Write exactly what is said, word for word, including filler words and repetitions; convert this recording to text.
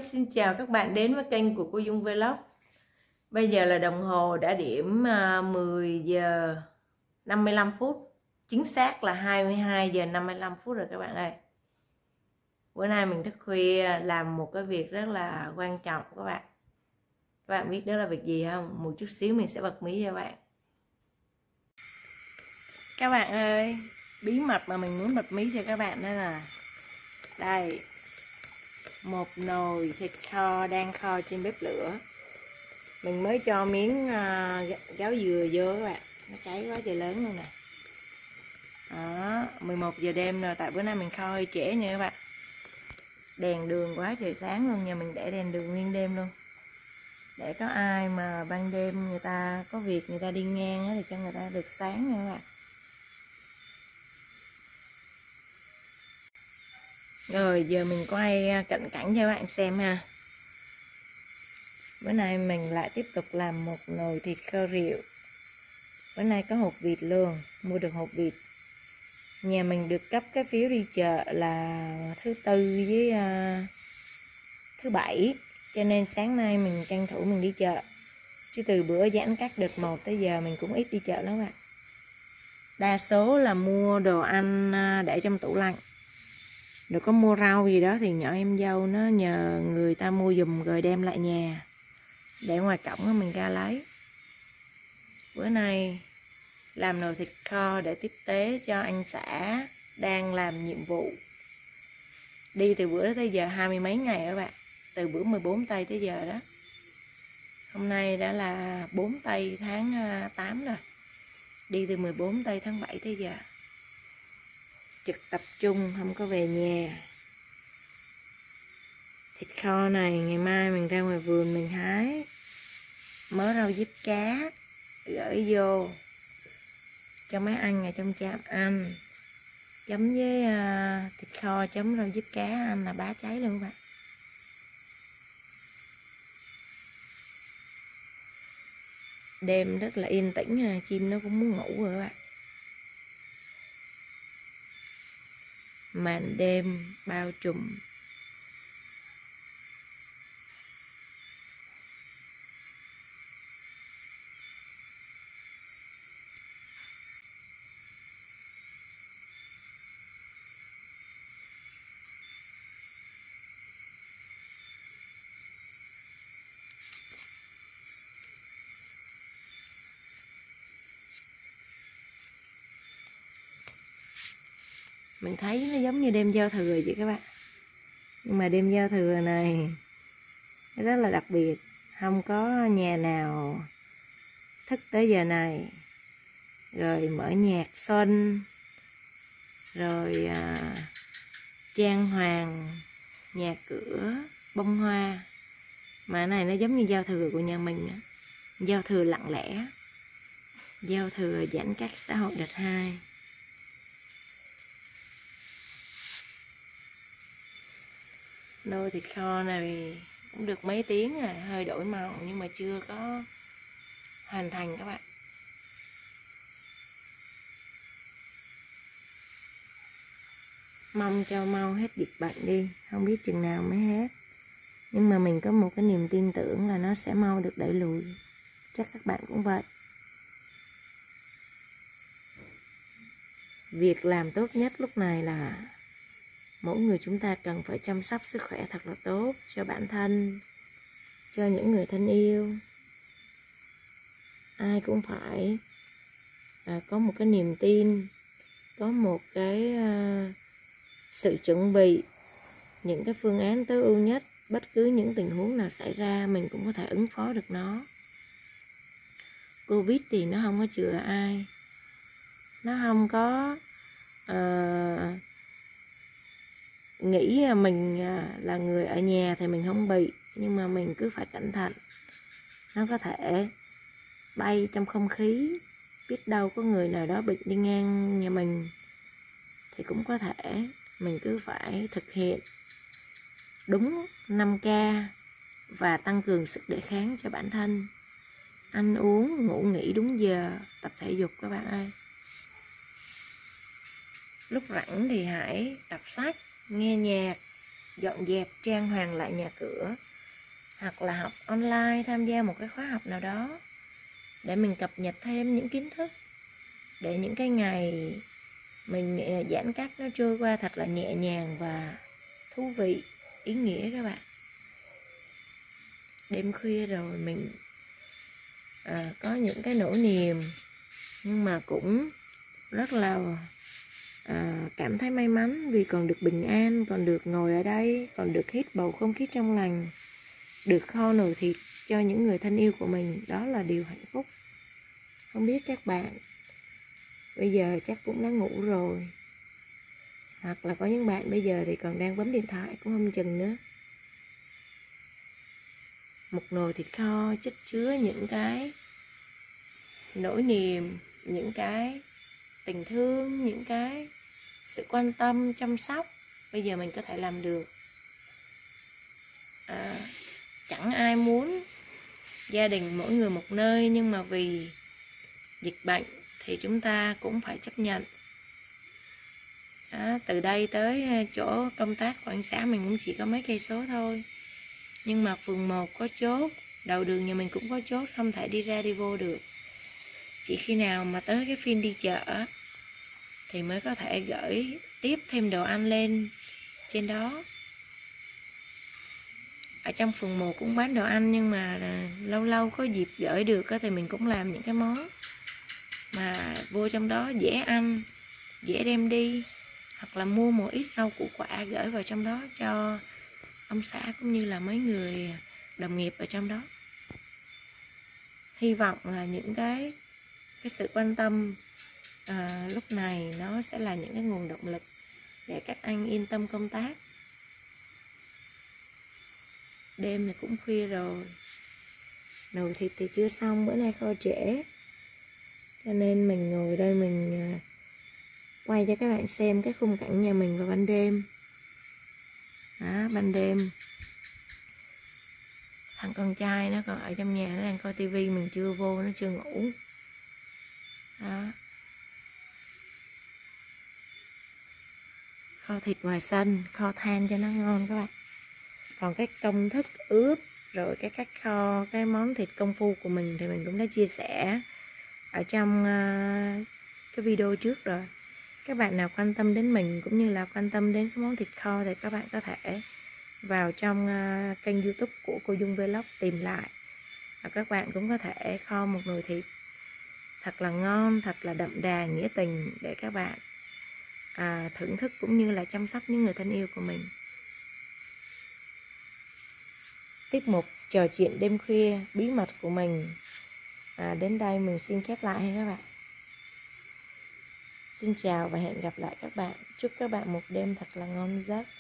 xin chào các bạn đến với kênh của cô Dung Vlog. Bây giờ là đồng hồ đã điểm mười giờ năm mươi lăm phút. Chính xác là hai mươi hai giờ năm mươi lăm phút rồi các bạn ơi. Bữa nay mình thức khuya làm một cái việc rất là quan trọng các bạn. Các bạn biết đó là việc gì không? Một chút xíu mình sẽ bật mí cho các bạn. Các bạn ơi, bí mật mà mình muốn bật mí cho các bạn đó là đây, một nồi thịt kho đang kho trên bếp lửa. Mình mới cho miếng uh, gáo dừa vô các bạn, nó cháy quá trời lớn luôn nè. Đó, mười một giờ đêm rồi, tại bữa nay mình kho hơi trễ nha các bạn. Đèn đường quá trời sáng luôn, nhà mình để đèn đường nguyên đêm luôn. Để có ai mà ban đêm người ta có việc, người ta đi ngang á, thì cho người ta được sáng nha các bạn. Rồi giờ mình quay cận cảnh cho các bạn xem ha. Bữa nay mình lại tiếp tục làm một nồi thịt kho rượu. Bữa nay có hột vịt luôn, mua được hột vịt. Nhà mình được cấp cái phiếu đi chợ là thứ tư với uh, thứ bảy, cho nên sáng nay mình tranh thủ mình đi chợ. Chứ từ bữa giãn cách đợt một tới giờ mình cũng ít đi chợ lắm bạn. Đa số là mua đồ ăn để trong tủ lạnh. Rồi có mua rau gì đó thì nhỏ em dâu nó nhờ người ta mua giùm rồi đem lại nhà. Để ngoài cổng mình ra lấy. Bữa nay làm nồi thịt kho để tiếp tế cho anh xã đang làm nhiệm vụ. Đi từ bữa đó tới giờ hai mươi mấy ngày các bạn. Từ bữa mười bốn tây tới giờ đó. Hôm nay đã là bốn tây tháng tám rồi. Đi từ mười bốn tây tháng bảy tới giờ. Trực tập trung, không có về nhà. Thịt kho này ngày mai mình ra ngoài vườn mình hái. Mớ rau diếp cá gửi vô cho mấy anh ở trong trạm ăn, chấm với uh, thịt kho chấm rau diếp cá ăn là bá cháy luôn các bạn. Đêm rất là yên tĩnh, chim nó cũng muốn ngủ rồi các bạn. Màn đêm bao trùm. Mình thấy nó giống như đêm giao thừa vậy các bạn. Nhưng mà đêm giao thừa này rất là đặc biệt. Không có nhà nào thức tới giờ này. Rồi mở nhạc xuân. Rồi à, trang hoàng nhà cửa, bông hoa. Mà cái này nó giống như giao thừa của nhà mình á. Giao thừa lặng lẽ. Giao thừa giãn cách xã hội đợt hai. Nồi thịt kho này cũng được mấy tiếng rồi, hơi đổi màu nhưng mà chưa có hoàn thành các bạn. Mong cho mau hết dịch bệnh đi, không biết chừng nào mới hết. Nhưng mà mình có một cái niềm tin tưởng là nó sẽ mau được đẩy lùi. Chắc các bạn cũng vậy. Việc làm tốt nhất lúc này là mỗi người chúng ta cần phải chăm sóc sức khỏe thật là tốt cho bản thân, cho những người thân yêu. Ai cũng phải à, có một cái niềm tin, có một cái à, sự chuẩn bị, những cái phương án tối ưu nhất. Bất cứ những tình huống nào xảy ra mình cũng có thể ứng phó được nó. Covid thì nó không có chữa ai. Nó không có uh, nghĩ mình là người ở nhà thì mình không bị. Nhưng mà mình cứ phải cẩn thận. Nó có thể bay trong không khí. Biết đâu có người nào đó bệnh đi ngang nhà mình thì cũng có thể. Mình cứ phải thực hiện đúng năm K và tăng cường sức đề kháng cho bản thân. Ăn uống, ngủ nghỉ đúng giờ, tập thể dục các bạn ơi. Lúc rảnh thì hãy đọc sách, nghe nhạc, dọn dẹp trang hoàng lại nhà cửa, hoặc là học online, tham gia một cái khóa học nào đó để mình cập nhật thêm những kiến thức, để những cái ngày mình giãn cách nó trôi qua thật là nhẹ nhàng và thú vị, ý nghĩa các bạn. Đêm khuya rồi mình à, có những cái nỗi niềm, nhưng mà cũng rất là à, cảm thấy may mắn vì còn được bình an, còn được ngồi ở đây, còn được hít bầu không khí trong lành, được kho nồi thịt cho những người thân yêu của mình. Đó là điều hạnh phúc. Không biết các bạn bây giờ chắc cũng đã ngủ rồi, hoặc là có những bạn bây giờ thì còn đang bấm điện thoại cũng không chừng nữa. Một nồi thịt kho chất chứa những cái nỗi niềm, những cái tình thương, những cái sự quan tâm, chăm sóc. Bây giờ mình có thể làm được. à, Chẳng ai muốn gia đình mỗi người một nơi, nhưng mà vì dịch bệnh thì chúng ta cũng phải chấp nhận. à, Từ đây tới chỗ công tác của anh xã mình cũng chỉ có mấy cây số thôi, nhưng mà phường một có chốt, đầu đường nhà mình cũng có chốt, không thể đi ra đi vô được. Chỉ khi nào mà tới cái phiên đi chợ thì mới có thể gửi tiếp thêm đồ ăn lên trên đó. Ở trong phường một cũng bán đồ ăn, nhưng mà lâu lâu có dịp gửi được thì mình cũng làm những cái món mà vô trong đó dễ ăn, dễ đem đi, hoặc là mua một ít rau củ quả gửi vào trong đó cho ông xã cũng như là mấy người đồng nghiệp ở trong đó. Hy vọng là những cái cái sự quan tâm à, lúc này nó sẽ là những cái nguồn động lực để các anh yên tâm công tác. Đêm này cũng khuya rồi, nồi thịt thì chưa xong, bữa nay kho trễ, cho nên mình ngồi đây mình quay cho các bạn xem cái khung cảnh nhà mình vào ban đêm. Đó, ban đêm thằng con trai nó còn ở trong nhà, nó đang coi tivi, mình chưa vô, nó chưa ngủ. Đó, kho thịt ngoài sân, kho than cho nó ngon các bạn. Còn cái công thức ướp rồi cái cách kho cái món thịt công phu của mình thì mình cũng đã chia sẻ ở trong uh, cái video trước rồi. Các bạn nào quan tâm đến mình cũng như là quan tâm đến cái món thịt kho thì các bạn có thể vào trong uh, kênh YouTube của cô Dung Vlog tìm lại, và các bạn cũng có thể kho một nồi thịt thật là ngon, thật là đậm đà nghĩa tình để các bạn à, thưởng thức cũng như là chăm sóc những người thân yêu của mình. Tiết mục trò chuyện đêm khuya bí mật của mình à, đến đây mình xin khép lại ha các bạn. Xin chào và hẹn gặp lại các bạn. Chúc các bạn một đêm thật là ngon giấc.